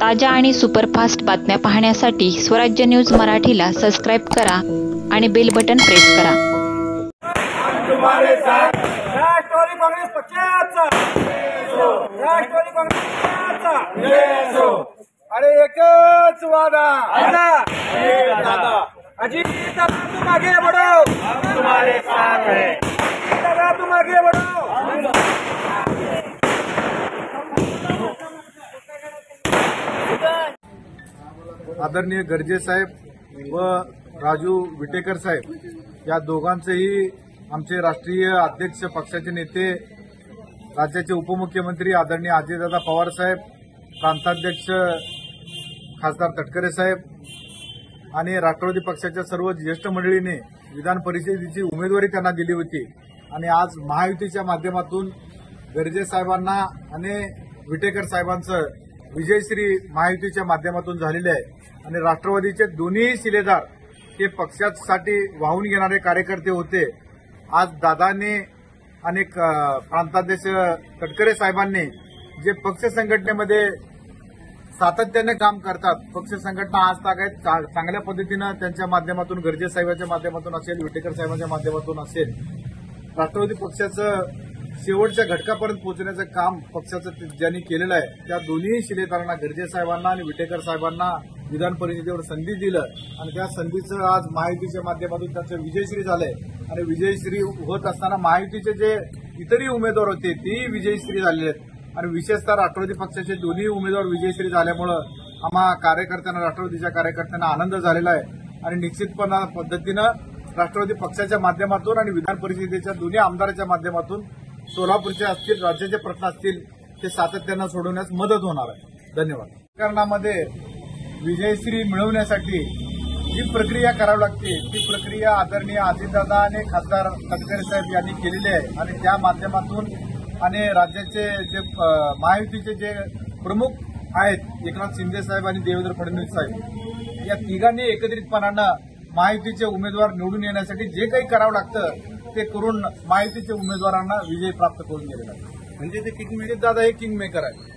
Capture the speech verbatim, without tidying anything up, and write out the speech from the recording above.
ताज्या आणि सुपरफास्ट बातम्या पाहण्यासाठी स्वराज्य न्यूज मराठीला सबस्क्राईब करा आणि बेल बटन प्रेस करा। राष्ट्रवादी काँग्रेस पक्षाचा राष्ट्रवादी काँग्रेस पक्षाचा अरे एकच वादा अजीत दादा तुम आगे बढ़ो, हम तुम्हारे साथ हैं। दादा तुम आगे बढ़ो। आदरणीय गर्जे साहेब व राजू विटेकर साहेब या दोघांचेही आमचे राष्ट्रीय अध्यक्ष पक्षाचे नेते राज्याचे उपमुख्यमंत्री आदरणीय अजितदादा पवार साहेब, प्रांताध्यक्ष खासदार तटकरे साहेब आणि राष्ट्रवादी पक्षाच्या सर्व ज्येष्ठ मंडळीने विधान परिषदेची उमेदवारी त्यांना दिली होती आणि आज महायुतीच्या माध्यमातून गर्जे साहेबांना आणि विटेकर साहेबांचं विजयश्री महायुतीच्या माध्यमातून झालेले आहे आणि राष्ट्रवादीचे दोन्ही शिलेदार हे पक्षासाठी वाहून घेणारे कार्यकर्ते होते। आज दादाने आणि प्रांताध्यक्ष तटकरे साहेबांनी जे पक्ष संघटनेमध्ये सातत्याने काम करतात, पक्ष संघटना आज तागायत चांगल्या पद्धतीनं त्यांच्या माध्यमातून गर्जे साहेबांच्या माध्यमातून असेल, विटेकर साहेबांच्या माध्यमातून असेल, राष्ट्रवादी पक्षाचं शेवटच्या घटकापर्यंत पोहोचण्याचं काम पक्षाचं ज्यांनी केलेलं आहे त्या दोन्ही शिलेदारांना गर्जे साहेबांना आणि विटेकर साहेबांना विधान परिषदेवर संधी दिलं आणि त्या संधीचं आज महायुतीच्या माध्यमातून त्यांचं विजयश्री झालंय आणि विजयश्री होत असताना महायुतीचे जे इतरही उमेदवार होते तेही विजयश्री झालेले आहेत आणि विशेषतः राष्ट्रवादी पक्षाचे दोन्ही उमेदवार विजयश्री झाल्यामुळे आम्हा कार्यकर्त्यांना, राष्ट्रवादीच्या कार्यकर्त्यांना आनंद झालेला आहे आणि निश्चितपणे पद्धतीनं राष्ट्रवादी पक्षाच्या माध्यमातून आणि विधान परिषदेच्या दोन्ही आमदाराच्या माध्यमातून सोलापूरचे असतील, राज्याचे प्रश्न असतील ते सातत्यानं सोडवण्यास मदत होणार आहे। धन्यवाद। राजकारणामध्ये विजयश्री मिळवण्यासाठी जी प्रक्रिया करावी लागते ती प्रक्रिया आदरणीय अजितदादा आणि खासदार तटकरे साहेब यांनी केलेली आहे आणि त्या माध्यमातून आणि राज्याचे जे महायुतीचे जे प्रमुख आहेत एकनाथ शिंदे साहेब आणि देवेंद्र फडणवीस साहेब या तिघांनी एकत्रितपणानं महायुतीचे उमेदवार निवडून येण्यासाठी जे काही करावं लागतं ते करून महायुतीच्या उमेदवारांना विजय प्राप्त करून गेलेला आहे। म्हणजे ते किंग मेकर, दादा हे किंग मेकर आहे।